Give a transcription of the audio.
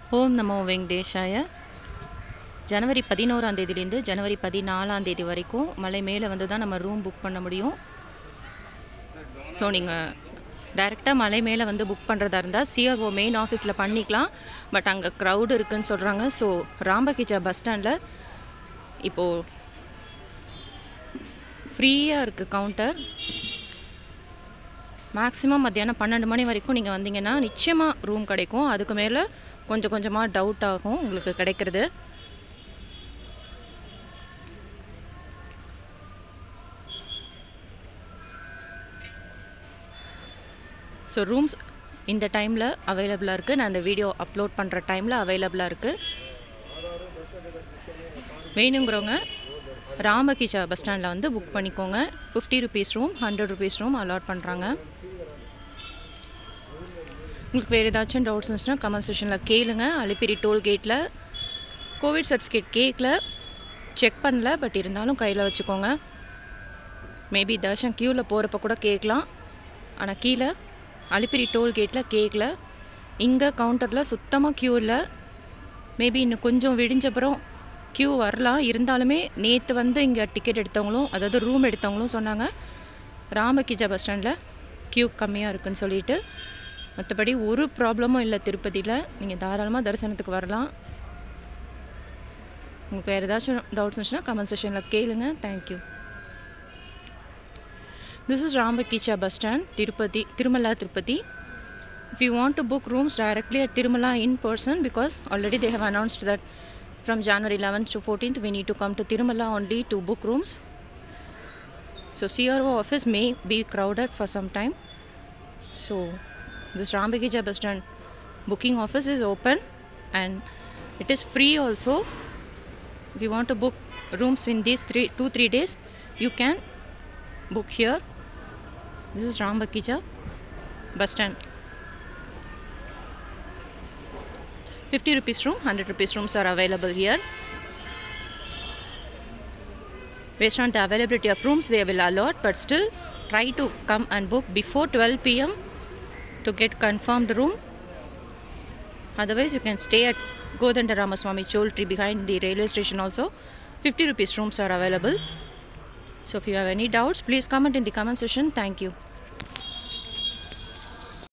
ஓம் நமோ வெங்கடேஷாய. ஜனவரி 11ஆம் தேதியிலேருந்து ஜனவரி 14ஆம் தேதி வரைக்கும் மலை மேலே வந்து தான் நம்ம ரூம் புக் பண்ண முடியும். ஸோ நீங்கள் டைரெக்டாக மலை மேலே வந்து புக் பண்ணுறதா இருந்தால் சிஆர்ஓ மெயின் ஆஃபீஸில் பண்ணிக்கலாம். பட் அங்கே க்ரௌடு இருக்குதுன்னு சொல்கிறாங்க. ஸோ ராம்பகிச்சா பஸ் ஸ்டாண்டில் இப்போது ஃப்ரீயாக இருக்குது கவுண்டர். மேக்ஸிமம் மத்தியானம் 12 மணி வரைக்கும் நீங்கள் வந்தீங்கன்னா நிச்சயமாக ரூம் கிடைக்கும். அதுக்கு மேலே கொஞ்சம் கொஞ்சமாக டவுட் ஆகும் உங்களுக்கு கிடைக்கிறது. ஸோ ரூம்ஸ் இந்த டைமில் அவைலபிளாக இருக்குது. நான் இந்த வீடியோ அப்லோட் பண்ணுற டைமில் அவைலபிளாக இருக்குது. வேணுங்கிறவங்க ராம்பகிச்சா பஸ் ஸ்டாண்டில் வந்து புக் பண்ணிக்கோங்க. 50 rupees room, 100 rupees room allot பண்ணுறாங்க. உங்களுக்கு வேறு ஏதாச்சும் டவுட்ஸ் இருந்துச்சுன்னா கமெண்ட் செக்ஷனில் கேளுங்க. அலிப்பிரி டோல்கேட்டில் கோவிட் சர்டிஃபிகேட் கேட்கல, செக் பண்ணல, பட் இருந்தாலும் கையில் வச்சுக்கோங்க. மேபி தர்ஷன் க்யூவில் போகிறப்ப கூட கேட்கலாம். ஆனால் கீழே அலிப்பிரி டோல்கேட்டில் கேட்கல. இங்கே கவுண்டரில் சுத்தமாக க்யூ இல்லை. மேபி இன்னும் கொஞ்சம் விடிஞ்சப்புறம் க்யூ வரலாம். இருந்தாலுமே நேற்று வந்து இங்கே டிக்கெட் எடுத்தவங்களும் அதாவது ரூம் எடுத்தவங்களும் சொன்னாங்க ராம்பகிச்சா பஸ் ஸ்டாண்டில் க்யூ கம்மியாக இருக்குதுன்னு சொல்லிட்டு. மற்றபடி ஒரு ப்ராப்ளமும் இல்லை திருப்பதியில். நீங்கள் தாராளமாக தரிசனத்துக்கு வரலாம். உங்களுக்கு வேறு ஏதாச்சும் டவுட்ஸ் இருந்துச்சுன்னா கமெண்ட் செக்ஷனில் கேளுங்க. Thank you. This is Rambakicha bus stand, Tirumala, Tirupati. If you want to book rooms directly at Tirumala in person, because already they have announced that from January 11th to 14th we need to come to Tirumala only to book rooms. So CRO office may be crowded for some time. So this Rambakicha bus stand booking office is open and it is free also. If you want to book rooms in these 2-3 days, you can book here. This is Rambakicha bus stand. 50 rupees room, 100 rupees rooms are available here. Based on the availability of rooms they will allot, but still try to come and book before 12 p.m. to get confirmed room. Otherwise you can stay at Godanda Ramaswamy Choltree behind the railway station also. 50 rupees rooms are available. So if you have any doubts, please comment in the comment section. Thank you.